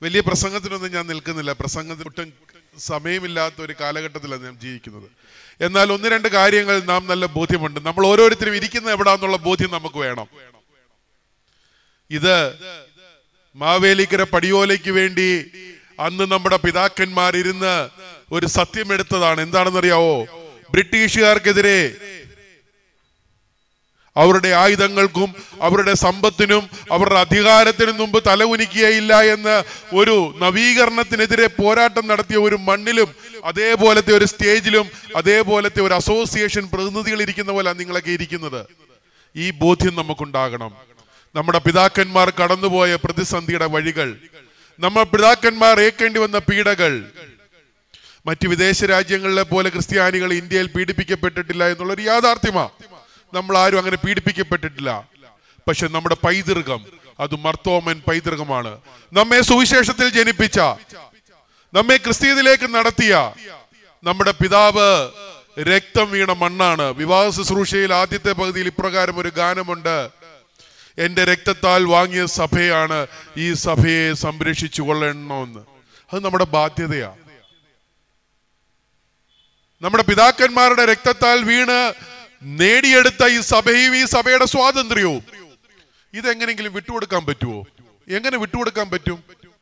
വലിയ പ്രസംഗത്തിനൊന്നും ഞാൻ നിൽക്കുന്നില്ല. പ്രസംഗത്തിന് ഒട്ടും സമയമില്ലാത്ത ഒരു കാലഘട്ടത്തിലാണ് ഞാൻ ജീവിക്കുന്നത്. എന്നാൽ ഒന്ന് രണ്ട് കാര്യങ്ങൾ നാം നല്ല ബോധ്യമുണ്ട്. നമ്മൾ ഓരോരുത്തരും ഇരിക്കുന്ന എവിടാന്നുള്ള ബോധ്യം നമുക്ക് വേണം. ഇത് മാവേലിക്കര പടിയോലയ്ക്ക് വേണ്ടി അന്ന് നമ്മുടെ പിതാക്കന്മാർ ഇരുന്ന് ഒരു സത്യം എടുത്തതാണ്. എന്താണെന്നറിയാവോ? ബ്രിട്ടീഷുകാർക്കെതിരെ അവരുടെ ആയുധങ്ങൾക്കും അവരുടെ സമ്പത്തിനും അവരുടെ അധികാരത്തിനും മുമ്പ് തലകുനിക്കുകയില്ല എന്ന് ഒരു നവീകരണത്തിനെതിരെ പോരാട്ടം നടത്തിയ ഒരു മണ്ണിലും അതേപോലത്തെ ഒരു സ്റ്റേജിലും അതേപോലത്തെ ഒരു അസോസിയേഷൻ പ്രതിനിധികൾ ഇരിക്കുന്ന പോലെ നിങ്ങളൊക്കെ ഇരിക്കുന്നത്. ഈ ബോധ്യം നമുക്കുണ്ടാകണം. നമ്മുടെ പിതാക്കന്മാർ കടന്നുപോയ പ്രതിസന്ധിയുടെ വഴികൾ, നമ്മുടെ പിതാക്കന്മാർ ഏൽക്കേണ്ടി വന്ന പീഡകൾ, മറ്റു വിദേശ രാജ്യങ്ങളിലെ പോലെ ക്രിസ്ത്യാനികൾ ഇന്ത്യയിൽ പീഡിപ്പിക്കപ്പെട്ടിട്ടില്ല എന്നുള്ളൊരു യാഥാർത്ഥ്യമാണ്. നമ്മൾ ആരും അങ്ങനെ പീഡിപ്പിക്കപ്പെട്ടിട്ടില്ല. പക്ഷെ നമ്മുടെ പൈതൃകം അത് മർത്തോമൻ പൈതൃകമാണ്. നമ്മെ സുവിശേഷത്തിൽ ജനിപ്പിച്ച, നമ്മെ ക്രിസ്തീയതയിലേക്ക് നടത്തിയ നമ്മുടെ പിതാവ് രക്തം വീണ മണ്ണാണ്. വിവാഹ ശുശ്രൂഷയിൽ ആദ്യത്തെ പകുതിയിൽ ഇപ്രകാരം ഒരു ഗാനമുണ്ട്: എന്റെ രക്തത്താൽ വാങ്ങിയ സഭയാണ്, ഈ സഭയെ സംരക്ഷിച്ചു കൊള്ളണമെന്ന്. അത് നമ്മുടെ ബാധ്യതയാണ്. നമ്മുടെ പിതാക്കന്മാരുടെ രക്തത്താൽ വീണ് നേടിയെടുത്ത ഈ സഭയും ഈ സഭയുടെ സ്വാതന്ത്ര്യവും ഇതെങ്ങനെങ്കിലും വിട്ടുകൊടുക്കാൻ പറ്റുമോ? എങ്ങനെ വിട്ടുകൊടുക്കാൻ പറ്റും?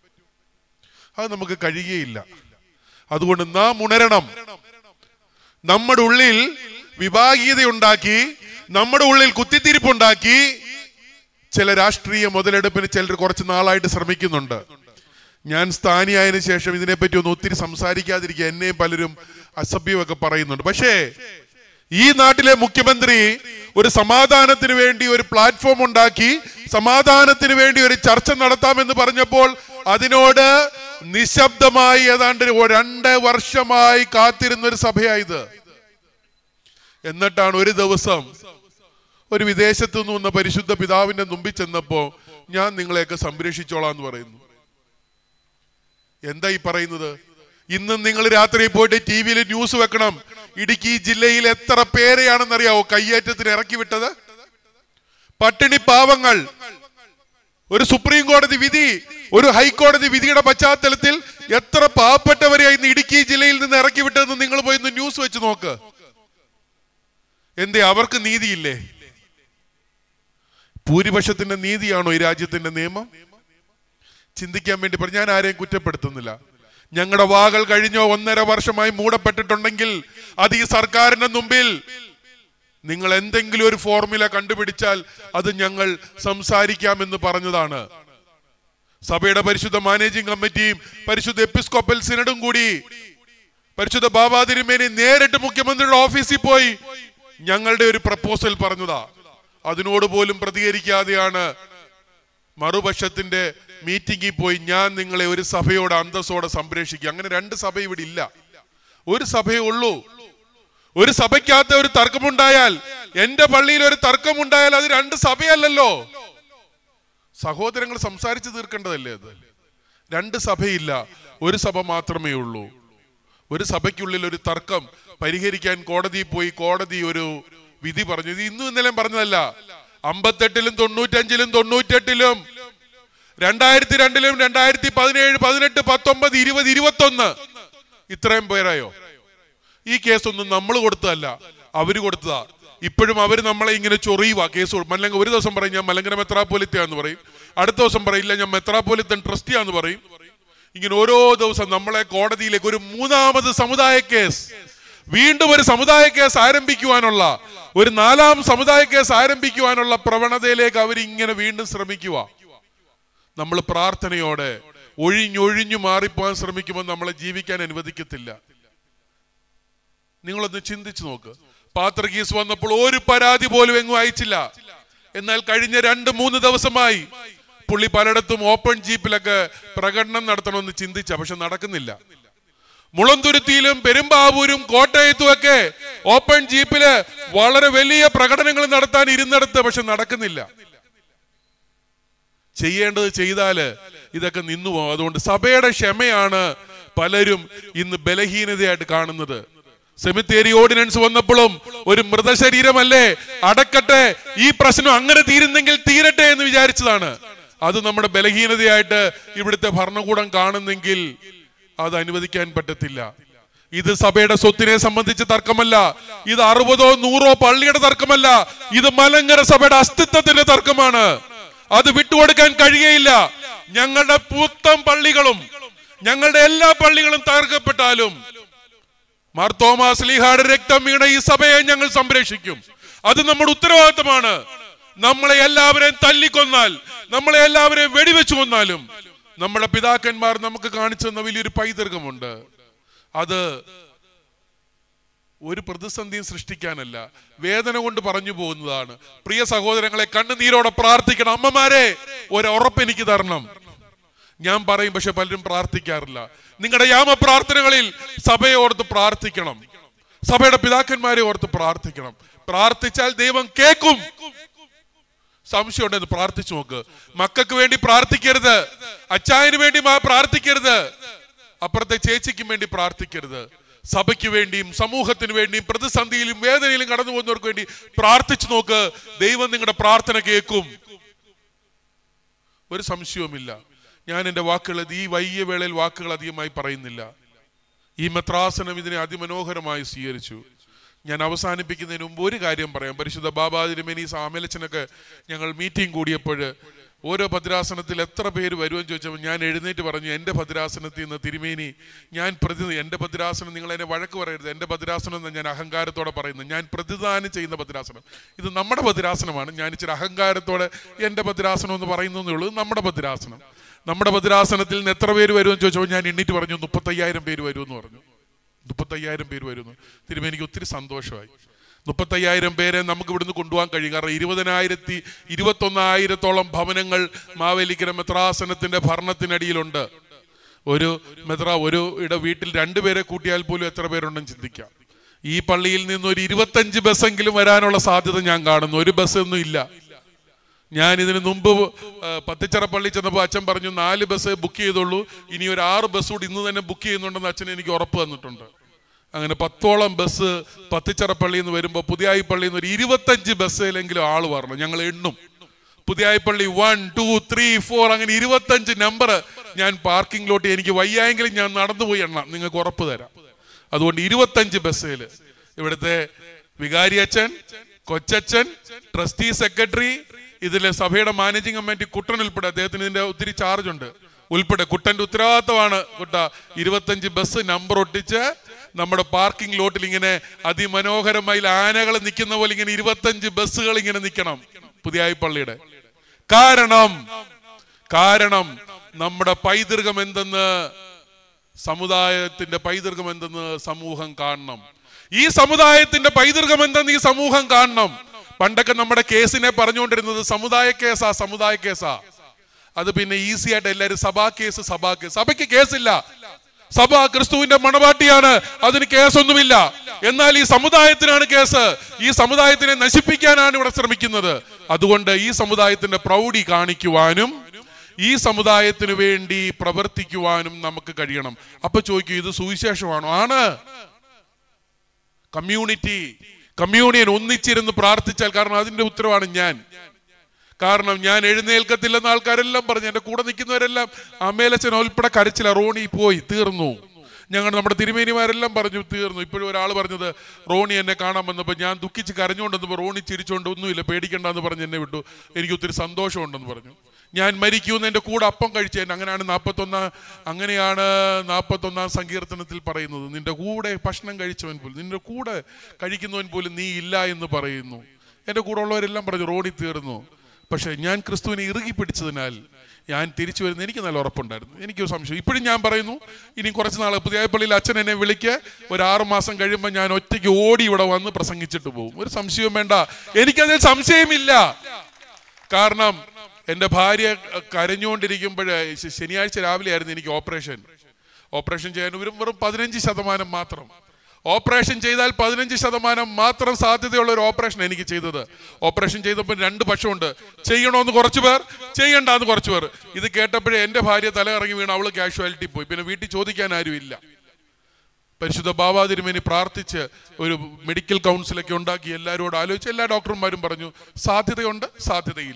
അത് നമുക്ക് കഴിയുകയില്ല. അതുകൊണ്ട് നാം ഉണരണം. നമ്മുടെ ഉള്ളിൽ വിഭാഗീയതയുണ്ടാക്കി, നമ്മുടെ ഉള്ളിൽ കുത്തിത്തിരിപ്പുണ്ടാക്കി ചില രാഷ്ട്രീയ മുതലെടുപ്പിന് ചിലർ കുറച്ച് നാളായിട്ട് ശ്രമിക്കുന്നുണ്ട്. ഞാൻ സ്ഥാനിയായതിനു ശേഷം ഇതിനെപ്പറ്റി ഒന്നും ഒത്തിരി സംസാരിക്കാതിരിക്കുക. എന്നെയും പലരും അസഭ്യമൊക്കെ പറയുന്നുണ്ട്. പക്ഷേ ഈ നാട്ടിലെ മുഖ്യമന്ത്രി ഒരു സമാധാനത്തിന് വേണ്ടി ഒരു പ്ലാറ്റ്ഫോം ഉണ്ടാക്കി സമാധാനത്തിന് വേണ്ടി ഒരു ചർച്ച നടത്താമെന്ന് പറഞ്ഞപ്പോൾ അതിനോട് നിശബ്ദമായി ഏതാണ്ട് 2 വർഷമായി കാത്തിരുന്ന ഒരു സഭയായത്. എന്നിട്ടാണ് ഒരു ദിവസം ഒരു വിദേശത്തു നിന്ന് വന്ന പരിശുദ്ധ പിതാവിന്റെ മുമ്പിൽ ചെന്നപ്പോ ഞാൻ നിങ്ങളെയൊക്കെ സംരക്ഷിച്ചോളാം എന്ന് പറയുന്നു. എന്താ ഈ പറയുന്നത്? ഇന്നും നിങ്ങൾ രാത്രി പോയിട്ട് TV-യിൽ ന്യൂസ് വെക്കണം. ഇടുക്കി ജില്ലയിൽ എത്ര പേരെയാണെന്നറിയാവോ കയ്യേറ്റത്തിന് ഇറക്കി വിട്ടത്? പട്ടിണി പാവങ്ങൾ. ഒരു സുപ്രീം കോടതി വിധി, ഒരു ഹൈക്കോടതി വിധിയുടെ പശ്ചാത്തലത്തിൽ എത്ര പാവപ്പെട്ടവരെയായി ഇന്ന് ഇടുക്കി ജില്ലയിൽ നിന്ന് ഇറക്കി വിട്ടതെന്ന് നിങ്ങൾ പോയി ന്യൂസ് വെച്ച് നോക്ക്. എന്തേ അവർക്ക് നീതിയില്ലേ? ഭൂരിപക്ഷത്തിന്റെ നീതിയാണോ ഈ രാജ്യത്തിന്റെ നിയമം? ചിന്തിക്കാൻ വേണ്ടി പറഞ്ഞു. ഞാൻ ആരെയും കുറ്റപ്പെടുത്തുന്നില്ല. ഞങ്ങളുടെ വാകൾ കഴിഞ്ഞോ 1.5 വർഷമായി മൂടപ്പെട്ടിട്ടുണ്ടെങ്കിൽ അത് ഈ സർക്കാരിന്റെ മുമ്പിൽ നിങ്ങൾ എന്തെങ്കിലും ഒരു ഫോർമുല കണ്ടുപിടിച്ചാൽ അത് ഞങ്ങൾ സംസാരിക്കാമെന്ന് പറഞ്ഞതാണ്. സഭയുടെ പരിശുദ്ധ മാനേജിംഗ് കമ്മിറ്റിയും പരിശുദ്ധ എപ്പിസ്കോപ്പൽ സിനഡും കൂടി പരിശുദ്ധ ബാബാ തിരുമേനി നേരിട്ട് മുഖ്യമന്ത്രിയുടെ ഓഫീസിൽ പോയി ഞങ്ങളുടെ ഒരു പ്രപ്പോസൽ പറഞ്ഞതാ. അതിനോട് പോലും പ്രതികരിക്കാതെയാണ് മറുപക്ഷത്തിന്റെ മീറ്റിംഗിൽ പോയി ഞാൻ നിങ്ങളെ ഒരു സഭയോട് അന്തസ്സോടെ സംരക്ഷിക്കുക. അങ്ങനെ 2 സഭ ഇവിടെ ഇല്ല. ഒരു സഭയേ ഉള്ളൂ. ഒരു സഭയ്ക്കകത്ത് ഒരു തർക്കമുണ്ടായാൽ, എന്റെ പള്ളിയിൽ ഒരു തർക്കമുണ്ടായാൽ അത് 2 സഭയല്ലല്ലോ. സഹോദരങ്ങൾ സംസാരിച്ച് തീർക്കേണ്ടതല്ലേ അത്? 2 സഭയില്ല, ഒരു സഭ മാത്രമേ ഉള്ളൂ. ഒരു സഭയ്ക്കുള്ളിൽ ഒരു തർക്കം പരിഹരിക്കാൻ കോടതിയിൽ പോയി കോടതി ഒരു വിധി പറഞ്ഞു. ഇത് ഇന്നും ഇന്നലെയും പറഞ്ഞതല്ല. 58-ലും 95-ലും 98-ലും 2002-ലും 2017, 18, 19, 20, 21 ഇത്രയും പേരായോ? ഈ കേസൊന്നും നമ്മൾ കൊടുത്തതല്ല, അവര് കൊടുത്തതാ. ഇപ്പോഴും അവര് നമ്മളെ ഇങ്ങനെ ചൊറിയുക കേസ്. അല്ലെങ്കിൽ ഒരു ദിവസം പറയും ഞാൻ മലങ്കര മെത്രാപ്പോലിത്തയാന്ന് പറയും, അടുത്ത ദിവസം പറയില്ല ഞാൻ മെത്രാപ്പോലിത്തൻ ട്രസ്റ്റിയാന്ന് പറയും. ഇങ്ങനെ ഓരോ ദിവസം നമ്മളെ കോടതിയിലേക്ക് ഒരു 3ാമത് സമുദായ കേസ്, വീണ്ടും ഒരു സമുദായ കേസ് ആരംഭിക്കുവാനുള്ള, ഒരു 4ാം സമുദായ കേസ് ആരംഭിക്കുവാനുള്ള പ്രവണതയിലേക്ക് അവരിങ്ങനെ വീണ്ടും ശ്രമിക്കുക. നമ്മൾ പ്രാർത്ഥനയോടെ ഒഴിഞ്ഞൊഴിഞ്ഞു മാറിപ്പോകാൻ ശ്രമിക്കുമ്പോൾ നമ്മളെ ജീവിക്കാൻ അനുവദിക്കത്തില്ല. നിങ്ങളൊന്ന് ചിന്തിച്ചു നോക്ക്. പാത്രകീസ് വന്നപ്പോൾ ഒരു പരാതി പോലും എങ്ങും അയച്ചില്ല. എന്നാൽ കഴിഞ്ഞ 2-3 ദിവസമായി പുള്ളി പലയിടത്തും ഓപ്പൺ ജീപ്പിലൊക്കെ പ്രകടനം നടത്തണമെന്ന് ചിന്തിച്ച, പക്ഷെ നടക്കുന്നില്ല. മുളന്തുരുത്തിയിലും പെരുമ്പാവൂരും കോട്ടയത്തും ഒക്കെ ഓപ്പൺ ജീപ്പില് വളരെ വലിയ പ്രകടനങ്ങൾ നടത്താൻ ഇരുന്നിടത്ത്, പക്ഷെ നടക്കുന്നില്ല. ചെയ്യേണ്ടത് ചെയ്താല് ഇതൊക്കെ നിന്നുപോകും. അതുകൊണ്ട് സഭയുടെ ക്ഷമയാണ് പലരും ഇന്ന് ബലഹീനതയായിട്ട് കാണുന്നത്. സെമിത്തേരി ഓർഡിനൻസ് വന്നപ്പോഴും ഒരു മൃതശരീരമല്ലേ, അടക്കട്ടെ, ഈ പ്രശ്നം അങ്ങനെ തീരുന്നെങ്കിൽ തീരട്ടെ എന്ന് വിചാരിച്ചതാണ്. അത് നമ്മുടെ ബലഹീനതയായിട്ട് ഇവിടുത്തെ ഭരണകൂടം കാണുന്നെങ്കിൽ അത് അനുവദിക്കാൻ പറ്റത്തില്ല. ഇത് സഭയുടെ സ്വത്തിനെ സംബന്ധിച്ച് തർക്കമല്ല, ഇത് 60 or 100 പള്ളിയുടെ തർക്കമല്ല, ഇത് മലങ്കര സഭയുടെ അസ്തിത്വത്തിന്റെ തർക്കമാണ്. അത് വിട്ടുകൊടുക്കാൻ കഴിയുകയില്ല. ഞങ്ങളുടെ പുത്തൻ പള്ളികളും ഞങ്ങളുടെ എല്ലാ പള്ളികളും തകർക്കപ്പെട്ടാലും മാർ തോമസ് ലീഹായുടെ രക്തം വീണ ഈ സഭയെ ഞങ്ങൾ സംരക്ഷിക്കും. അത് നമ്മുടെ ഉത്തരവാദിത്തമാണ്. നമ്മളെ എല്ലാവരെയും തല്ലിക്കൊന്നാൽ, നമ്മളെ എല്ലാവരെയും വെടിവെച്ചു കൊന്നാലും നമ്മുടെ പിതാക്കന്മാർ നമുക്ക് കാണിച്ചു തന്ന വലിയൊരു പൈതൃകമുണ്ട്. അത് ഒരു പ്രതിസന്ധിയും സൃഷ്ടിക്കാനല്ല, വേദന കൊണ്ട് പറഞ്ഞു പോകുന്നതാണ്. പ്രിയ സഹോദരങ്ങളെ, കണ്ണുനീരോടെ പ്രാർത്ഥിക്കണം. അമ്മമാരെ, ഒരു ഉറപ്പ് എനിക്ക് തരണം. ഞാൻ പറയും, പക്ഷെ പലരും പ്രാർത്ഥിക്കാറില്ല. നിങ്ങളുടെ യാമ പ്രാർത്ഥനകളിൽ സഭയെ ഓർത്ത് പ്രാർത്ഥിക്കണം, സഭയുടെ പിതാക്കന്മാരെ ഓർത്ത് പ്രാർത്ഥിക്കണം. പ്രാർത്ഥിച്ചാൽ ദൈവം കേൾക്കും. സംശയം ഉണ്ടെന്ന് പ്രാർത്ഥിച്ചു നോക്ക്. മക്കൾക്ക് വേണ്ടി പ്രാർത്ഥിക്കരുത്, അച്ചായന് വേണ്ടി പ്രാർത്ഥിക്കരുത്, അപ്പുറത്തെ ചേച്ചിക്കും വേണ്ടി പ്രാർത്ഥിക്കരുത്. സഭയ്ക്ക് വേണ്ടിയും സമൂഹത്തിന് വേണ്ടിയും പ്രതിസന്ധിയിലും വേദനയിലും കടന്നു പോകുന്നവർക്ക് വേണ്ടി പ്രാർത്ഥിച്ചു നോക്ക്. ദൈവം നിങ്ങളുടെ പ്രാർത്ഥന കേൾക്കും, ഒരു സംശയവുമില്ല. ഞാൻ എൻ്റെ വാക്കുകൾ ഈ വൈകിയ വേളയിൽ വാക്കുകൾ അധികമായി പറയുന്നില്ല. ഈ മെത്രാസനം ഇതിനെ അതിമനോഹരമായി സ്വീകരിച്ചു. ഞാൻ അവസാനിപ്പിക്കുന്നതിന് മുമ്പ് ഒരു കാര്യം പറയാം. പരിശുദ്ധ ബാബാ തിരുമേനി സാമേലച്ചനൊക്കെ ഞങ്ങൾ മീറ്റിംഗ് കൂടിയപ്പോൾ ഓരോ ഭദ്രാസനത്തിൽ എത്ര പേര് വരുമെന്ന് ചോദിച്ചപ്പോൾ ഞാൻ എഴുന്നേറ്റ് പറഞ്ഞു, എൻ്റെ ഭദ്രാസനത്തിൽ നിന്ന് തിരുമേനി ഞാൻ എൻ്റെ ഭദ്രാസനം, നിങ്ങൾ എന്നെ വഴക്ക് പറയരുത്, എൻ്റെ ഭദ്രാസനം എന്ന് ഞാൻ അഹങ്കാരത്തോടെ പറയുന്നത്, ഞാൻ പ്രതിദാനം ചെയ്യുന്ന ഭദ്രാസനം, ഇത് നമ്മുടെ ഭദ്രാസനമാണ്. ഞാൻ ഇച്ചിരി അഹങ്കാരത്തോടെ എൻ്റെ ഭദ്രാസനം എന്ന് പറയുന്നതേ ഉള്ളൂ. നമ്മുടെ ഭദ്രാസനം, നമ്മുടെ ഭദ്രാസനത്തിൽ നിന്ന് എത്ര പേര് വരുമെന്ന് ചോദിച്ചപ്പോൾ ഞാൻ എണ്ണീറ്റ് പറഞ്ഞു 35,000 പേര് വരുമെന്ന് പറഞ്ഞു. 35,000 പേര് വരുന്നു. തിരുമേനിക്ക് ഒത്തിരി സന്തോഷമായി. 35,000 പേരെ നമുക്ക് ഇവിടുന്ന് കൊണ്ടുപോകാൻ കഴിയും. കാരണം 21,000 ഭവനങ്ങൾ മാവേലിക്കര മെത്രാസനത്തിന്റെ ഭരണത്തിനടിയിലുണ്ട്. ഒരു വീട്ടിൽ 2 പേരെ കൂട്ടിയാൽ പോലും എത്ര പേരുണ്ടെന്ന് ചിന്തിക്കാം. ഈ പള്ളിയിൽ നിന്ന് ഒരു 25 ബസ്സെങ്കിലും വരാനുള്ള സാധ്യത ഞാൻ കാണുന്നു. ഒരു ബസ്സൊന്നും ഇല്ല. ഞാൻ ഇതിന് മുമ്പ് പത്തിച്ചിറ പള്ളി ചെന്നപ്പോൾ അച്ഛൻ പറഞ്ഞു 4 ബസ് ബുക്ക് ചെയ്തോളൂ, ഇനി ഒരു 6 ബസ് കൂടി ഇന്ന് തന്നെ ബുക്ക് ചെയ്യുന്നുണ്ടെന്ന് അച്ഛൻ എനിക്ക് ഉറപ്പ് തന്നിട്ടുണ്ട്. അങ്ങനെ 10ഓളം ബസ് പത്തിച്ചിറ പള്ളിയിൽ നിന്ന് വരുമ്പോൾ പുതിയായി പള്ളിയിൽ നിന്ന് ഒരു 25 ബസ്സിലെങ്കിലും ആള് വരണം. ഞങ്ങൾ എണ്ണും. പുതിയായി പള്ളി 1, 2, 3, 4 അങ്ങനെ 25 നമ്പർ ഞാൻ പാർക്കിംഗ് ലോട്ട് എനിക്ക് വയ്യായെങ്കിലും ഞാൻ നടന്നുപോയി എണ്ണാം, നിങ്ങൾക്ക് ഉറപ്പ് തരാം. അതുകൊണ്ട് 25 ബസ്സിൽ ഇവിടുത്തെ വികാരി അച്ഛൻ, കൊച്ചച്ഛൻ, ട്രസ്റ്റി സെക്രട്ടറി, ഇതിലെ സഭയുടെ മാനേജിംഗ് കമ്മിറ്റി കുട്ടൻ ഉൾപ്പെടെ, അദ്ദേഹത്തിന് ഇതിന്റെ ഒത്തിരി ചാർജ് ഉണ്ട് ഉൾപ്പെടെ, കുട്ടന്റെ ഉത്തരവാദിത്തമാണ് കുട്ട 25 ബസ് നമ്പർ ഒട്ടിച്ച് നമ്മുടെ പാർക്കിംഗ് ലോട്ടിൽ ഇങ്ങനെ അതിമനോഹരമായി ആനകൾ നിൽക്കുന്ന പോലെ ഇങ്ങനെ 25 ബസ്സുകൾ ഇങ്ങനെ നിൽക്കണം പുതിയായി പള്ളിയുടെ. കാരണം നമ്മുടെ പൈതൃകം എന്തെന്ന്, സമുദായത്തിന്റെ പൈതൃകം എന്തെന്ന് സമൂഹം കാണണം. ഈ സമുദായത്തിന്റെ പൈതൃകം എന്തെന്ന് ഈ സമൂഹം കാണണം. പണ്ടൊക്കെ നമ്മുടെ കേസിനെ പറഞ്ഞുകൊണ്ടിരുന്നത് സമുദായ കേസാ. അത് പിന്നെ ഈസി ആയിട്ട് എല്ലാവരും സഭാ കേസ്. സഭയ്ക്ക് കേസില്ല. സഭ ക്രിസ്തുവിന്റെ മണവാട്ടിയാണ്, അതിന് കേസൊന്നുമില്ല. എന്നാൽ ഈ സമുദായത്തിനാണ് കേസ്. ഈ സമുദായത്തിനെ നശിപ്പിക്കാനാണ് ഇവിടെ ശ്രമിക്കുന്നത്. അതുകൊണ്ട് ഈ സമുദായത്തിന്റെ പ്രൗഢി കാണിക്കുവാനും ഈ സമുദായത്തിന് വേണ്ടി പ്രവർത്തിക്കുവാനും നമുക്ക് കഴിയണം. അപ്പൊ ചോദിക്കൂ, ഇത് സുവിശേഷമാണോ? ആണ്. കമ്മ്യൂണിയൻ ഒന്നിച്ചിരുന്ന് പ്രാർത്ഥിച്ചാൽ, കാരണം അതിന്റെ ഉത്തരവാണ് ഞാൻ. കാരണം ഞാൻ എഴുന്നേൽക്കത്തില്ലെന്ന് ആൾക്കാരെല്ലാം പറഞ്ഞു. എൻ്റെ കൂടെ നിൽക്കുന്നവരെല്ലാം അമേലച്ചൻ ഉൾപ്പെടെ കരച്ചില്ല, റോണി പോയി തീർന്നു. നമ്മുടെ തിരുമേനിമാരെല്ലാം പറഞ്ഞു തീർന്നു. ഇപ്പോഴും ഒരാൾ പറഞ്ഞത് റോണി എന്നെ കാണാൻ വന്നപ്പോൾ ഞാൻ ദുഃഖിച്ച് കരഞ്ഞുകൊണ്ടെന്ന്, റോണി ചിരിച്ചുകൊണ്ട് ഒന്നുമില്ല പേടിക്കണ്ടെന്ന് പറഞ്ഞ് എന്നെ വിട്ടു. എനിക്ക് ഒത്തിരി സന്തോഷമുണ്ടെന്ന് പറഞ്ഞു. ഞാൻ മരിക്കൂന്ന് എൻ്റെ കൂടെ അപ്പം കഴിച്ചേൻ. അങ്ങനെയാണ് 41 സങ്കീർത്തനത്തിൽ പറയുന്നത്. നിന്റെ കൂടെ ഭക്ഷണം കഴിച്ചവൻ പോലും, നിന്റെ കൂടെ കഴിക്കുന്നവൻ പോലും നീ ഇല്ല എന്ന് പറയുന്നു. എൻ്റെ കൂടെ ഉള്ളവരെല്ലാം പറഞ്ഞു റോണി തീർന്നു. പക്ഷെ ഞാൻ ക്രിസ്തുവിനെ ഇറുകി പിടിച്ചതിനാൽ ഞാൻ തിരിച്ചു വരുന്നത് എനിക്ക് നല്ല ഉറപ്പുണ്ടായിരുന്നു. എനിക്കൊരു സംശയം ഇപ്പോഴും ഞാൻ പറയുന്നു. ഇനി കുറച്ച് നാൾ പുതിയ പള്ളിയിൽ അച്ഛൻ എന്നെ വിളിക്ക്, ഒരു 6 മാസം കഴിയുമ്പോൾ ഞാൻ ഒറ്റയ്ക്ക് ഓടി ഇവിടെ വന്ന് പ്രസംഗിച്ചിട്ട് പോകും. ഒരു സംശയവും വേണ്ട, എനിക്കതിൽ സംശയമില്ല. കാരണം എൻ്റെ ഭാര്യ കരഞ്ഞുകൊണ്ടിരിക്കുമ്പോൾ ശനിയാഴ്ച രാവിലെ ആയിരുന്നു എനിക്ക് ഓപ്പറേഷൻ ചെയ്യാൻ വെറും 15% മാത്രം. ഓപ്പറേഷൻ ചെയ്താൽ 15% മാത്രം സാധ്യതയുള്ള ഒരു ഓപ്പറേഷൻ എനിക്ക് ചെയ്തത്. ഓപ്പറേഷൻ ചെയ്തപ്പോൾ 2 പക്ഷമുണ്ട്. ചെയ്യണമെന്ന് കുറച്ചു പേർ, ചെയ്യണ്ടെന്ന് കുറച്ചു പേർ. ഇത് കേട്ടപ്പോഴേ എൻ്റെ ഭാര്യ തല ഇറങ്ങി വീണ് അവള് കാഷ്വാലിറ്റി പോയി. പിന്നെ വീട്ടിൽ ചോദിക്കാൻ ആരുമില്ല. പരിശുദ്ധ ബാബാ തിരുമേനി പ്രാർത്ഥിച്ച് ഒരു മെഡിക്കൽ കൗൺസിലൊക്കെ ഉണ്ടാക്കി എല്ലാവരോടും ആലോചിച്ച് എല്ലാ ഡോക്ടർമാരും പറഞ്ഞു സാധ്യതയുണ്ട്, സാധ്യതയില്ല.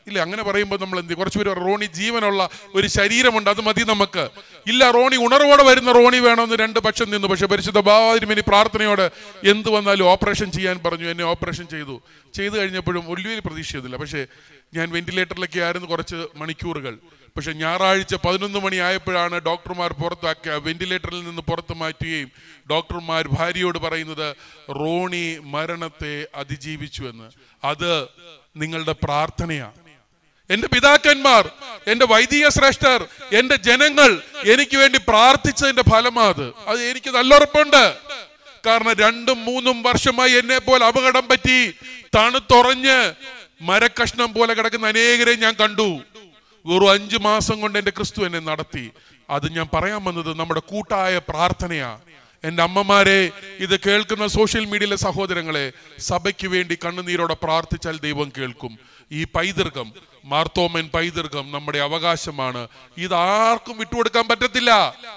ഇല്ല, അങ്ങനെ പറയുമ്പോൾ നമ്മൾ എന്ത്, കുറച്ച് പേര് റോണി ജീവനുള്ള ഒരു ശരീരമുണ്ട്, അത് മതി നമുക്ക്. ഇല്ല, റോണി ഉണർവോടെ വരുന്ന റോണി വേണമെന്ന് രണ്ട് പക്ഷം നിന്നു. പക്ഷെ പരിശുദ്ധ ബാബാതിരുമേനി പ്രാർത്ഥനയോട് എന്ത് വന്നാലും ഓപ്പറേഷൻ ചെയ്യാൻ പറഞ്ഞു. എന്നെ ഓപ്പറേഷൻ ചെയ്തു കഴിഞ്ഞപ്പോഴും വലിയ പ്രതീക്ഷയൊന്നുമില്ല. പക്ഷേ ഞാൻ വെന്റിലേറ്ററിലൊക്കെ ആയിരുന്നു കുറച്ച് മണിക്കൂറുകൾ. പക്ഷെ ഞായറാഴ്ച 11 മണി ആയപ്പോഴാണ് ഡോക്ടർമാർ പുറത്താക്കിയ വെന്റിലേറ്ററിൽ നിന്ന് പുറത്ത് മാറ്റുകയും ഡോക്ടർമാർ ഭാര്യയോട് പറയുന്നത് റോണി മരണത്തെ അതിജീവിച്ചു എന്ന്. അത് നിങ്ങളുടെ പ്രാർത്ഥനയാണ്. എന്റെ പിതാക്കന്മാർ, എന്റെ വൈദിക ശ്രേഷ്ഠർ, എന്റെ ജനങ്ങൾ എനിക്ക് വേണ്ടി പ്രാർത്ഥിച്ചതിന്റെ ഫലമാണ് അത് എനിക്ക് നല്ല ഉറപ്പുണ്ട്. കാരണം 2-3 വർഷമായി എന്നെ പോലെ അപകടം പറ്റി തണുത്തുറഞ്ഞ് മരക്കഷ്ണം പോലെ കിടക്കുന്ന അനേകരെ ഞാൻ കണ്ടു. വെറും 5 മാസം കൊണ്ട് എന്റെ ക്രിസ്തു എന്നെ നടത്തി. അത് ഞാൻ പറയാൻ വന്നത് നമ്മുടെ കൂട്ടായ പ്രാർത്ഥനയാ. എന്റെ അമ്മമാരെ, ഇത് കേൾക്കുന്ന സോഷ്യൽ മീഡിയയിലെ സഹോദരങ്ങളെ, സഭയ്ക്ക് വേണ്ടി കണ്ണുനീരോടെ പ്രാർത്ഥിച്ചാൽ ദൈവം കേൾക്കും. ഈ പൈതൃകം, മാർത്തോമൻ പൈതൃകം നമ്മുടെ അവകാശമാണ്. ഇത് ആർക്കും വിട്ടുകൊടുക്കാൻ പറ്റത്തില്ല.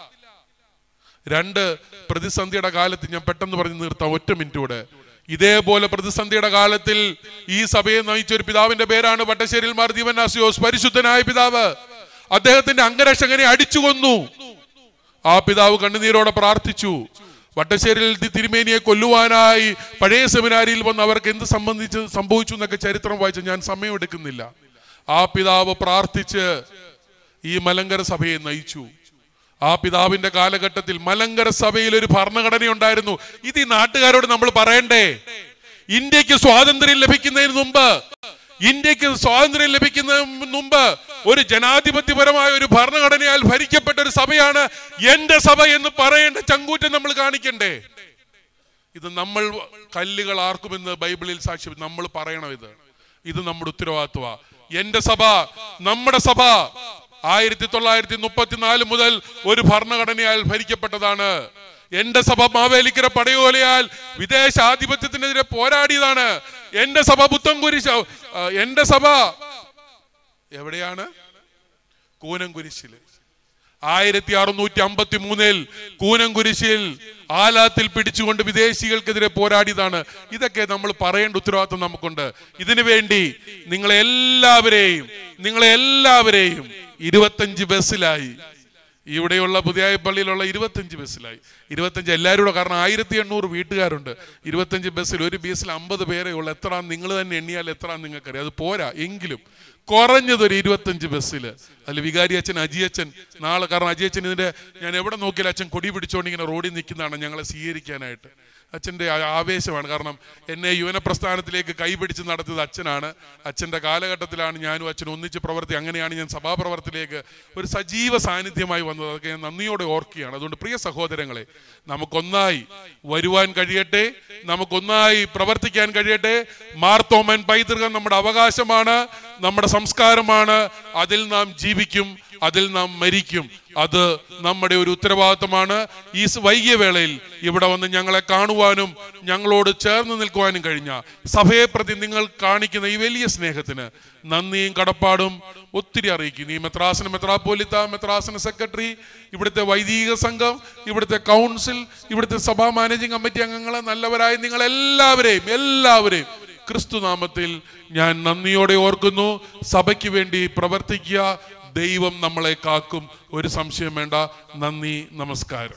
2 പ്രതിസന്ധിയുടെ കാലത്ത് ഞാൻ പെട്ടെന്ന് പറഞ്ഞു നിർത്താം, 1 മിനിറ്റൂടെ. ഇതേപോലെ പ്രതിസന്ധിയുടെ കാലത്തിൽ ഈ സഭയെ നയിച്ച ഒരു പിതാവിന്റെ പേരാണ് വട്ടശ്ശേരിൽ മാർ ദീവന്നാസിയോസ്, പരിശുദ്ധനായ പിതാവ്. അദ്ദേഹത്തിന്റെ അംഗരക്ഷകനെ അടിച്ചു കൊന്നു. ആ പിതാവ് കണ്ണുനീരോടെ പ്രാർത്ഥിച്ചു. വട്ടശ്ശേരിൽ തിരുമേനിയെ കൊല്ലുവാനായി പഴയ സെമിനാരിയിൽ വന്ന് അവർക്ക് എന്ത് സംഭവിച്ചു എന്നൊക്കെ ചരിത്രം വായിച്ച് ഞാൻ സമയം എടുക്കുന്നില്ല. ആ പിതാവ് പ്രാർത്ഥിച്ച് ഈ മലങ്കര സഭയെ നയിച്ചു. ആ പിതാവിന്റെ കാലഘട്ടത്തിൽ മലങ്കര സഭയിൽ ഒരു ഭരണഘടന ഉണ്ടായിരുന്നു. ഇത് ഈ നാട്ടുകാരോട് നമ്മൾ പറയണ്ടേ? ഇന്ത്യക്ക് സ്വാതന്ത്ര്യം ലഭിക്കുന്നതിന് മുമ്പ് ഒരു ജനാധിപത്യപരമായ ഒരു ഭരണഘടനയാൽ ഭരിക്കപ്പെട്ട ഒരു സഭയാണ് എന്റെ സഭ എന്ന് പറയേണ്ട ചങ്കൂറ്റം നമ്മൾ കാണിക്കണ്ടേ? ഇത് നമ്മൾ കല്ലുകൾ ആർക്കുമെന്ന് ബൈബിളിൽ സാക്ഷ്യം നമ്മൾ പറയണം. ഇത് നമ്മുടെ ഉത്തരവാദിത്വമാണ്. എന്റെ സഭ, നമ്മുടെ സഭ 1934 മുതൽ ഒരു ഭരണഘടനയാൽ ഭരിക്കപ്പെട്ടതാണ്. എന്റെ സഭ മാവേലിക്കര പടയോലയാൽ വിദേശ ആധിപത്യത്തിനെതിരെ പോരാടിയതാണ്. എന്റെ സഭ പുത്തൻകുരിശ്, എന്റെ സഭ എവിടെയാണ്? കൂനംകുരിശില് 1653 കൂനംകുരിശിൽ ആലാത്തിൽ പിടിച്ചുകൊണ്ട് വിദേശികൾക്കെതിരെ പോരാടിയതാണ്. ഇതൊക്കെ നമ്മൾ പറയേണ്ട ഉത്തരവാദിത്വം നമുക്കുണ്ട്. ഇതിനു വേണ്ടി നിങ്ങളെല്ലാവരെയും 25 ബസ്സിലായി, ഇവിടെയുള്ള പുതിയ പള്ളിയിലുള്ള 25 ബസ്സിലായി. 25 എല്ലാവരും കൂടെ, കാരണം 1800 വീട്ടുകാരുണ്ട്. 25 ബസ്സിൽ, ഒരു ബസ്സിൽ 50 പേരേ ഉള്ളൂ. എത്ര നിങ്ങൾ തന്നെ എണ്ണിയാൽ എത്ര നിങ്ങൾക്കറിയാം. അത് പോരാ, എങ്കിലും കുറഞ്ഞതൊരു 25 ബസ്സിൽ. അതിൽ വികാരി അച്ഛൻ, അജിയച്ഛൻ നാളെ, കാരണം അജിയച്ഛൻ ഇതിന്റെ, ഞാൻ എവിടെ നോക്കിയാലും അച്ഛൻ കൊടി പിടിച്ചോണ്ട് ഇങ്ങനെ റോഡിൽ നിൽക്കുന്നതാണ് ഞങ്ങളെ സ്വീകരിക്കാനായിട്ട്. അച്ഛൻ്റെ ആവേശമാണ്. കാരണം എന്നെ യുവന പ്രസ്ഥാനത്തിലേക്ക് കൈപിടിച്ച് നടത്തിയത് അച്ഛനാണ്. അച്ഛൻ്റെ കാലഘട്ടത്തിലാണ് ഞാനും അച്ഛനും ഒന്നിച്ച് പ്രവർത്തി. അങ്ങനെയാണ് ഞാൻ സഭാപ്രവർത്തിയിലേക്ക് ഒരു സജീവ സാന്നിധ്യമായി വന്നത്. അതൊക്കെ ഞാൻ നന്ദിയോടെ ഓർക്കുകയാണ്. അതുകൊണ്ട് പ്രിയ സഹോദരങ്ങളെ, നമുക്കൊന്നായി വരുവാൻ കഴിയട്ടെ, നമുക്കൊന്നായി പ്രവർത്തിക്കാൻ കഴിയട്ടെ. മാർത്തോമൻ പൈതൃകം നമ്മുടെ അവകാശമാണ്, നമ്മുടെ സംസ്കാരമാണ്. അതിൽ നാം ജീവിക്കും, അതിൽ നാം മരിക്കും. അത് നമ്മുടെ ഒരു ഉത്തരവാദിത്തമാണ്. ഈ വൈകിയ വേളയിൽ ഇവിടെ വന്ന് ഞങ്ങളെ കാണുവാനും ഞങ്ങളോട് ചേർന്ന് നിൽക്കുവാനും കഴിഞ്ഞ സഭയെ പ്രതി നിങ്ങൾ കാണിക്കുന്ന ഈ വലിയ സ്നേഹത്തിന് നന്ദിയും കടപ്പാടും ഒത്തിരി അറിയിക്കുന്നു. ഈ മെത്രാസന മെത്രാപ്പോലിത്ത, മെത്രാസന സെക്രട്ടറി, ഇവിടുത്തെ വൈദിക സംഘം, ഇവിടുത്തെ കൗൺസിൽ, ഇവിടുത്തെ സഭാ മാനേജിംഗ് കമ്മിറ്റി അംഗങ്ങളെ, നല്ലവരായ എല്ലാവരെയും ക്രിസ്തുനാമത്തിൽ ഞാൻ നന്ദിയോടെ ഓർക്കുന്നു. സഭയ്ക്ക് വേണ്ടി പ്രവർത്തിക്കുക. ദൈവം നമ്മളെ കാക്കും, ഒരു സംശയം വേണ്ട. നന്ദി, നമസ്കാരം.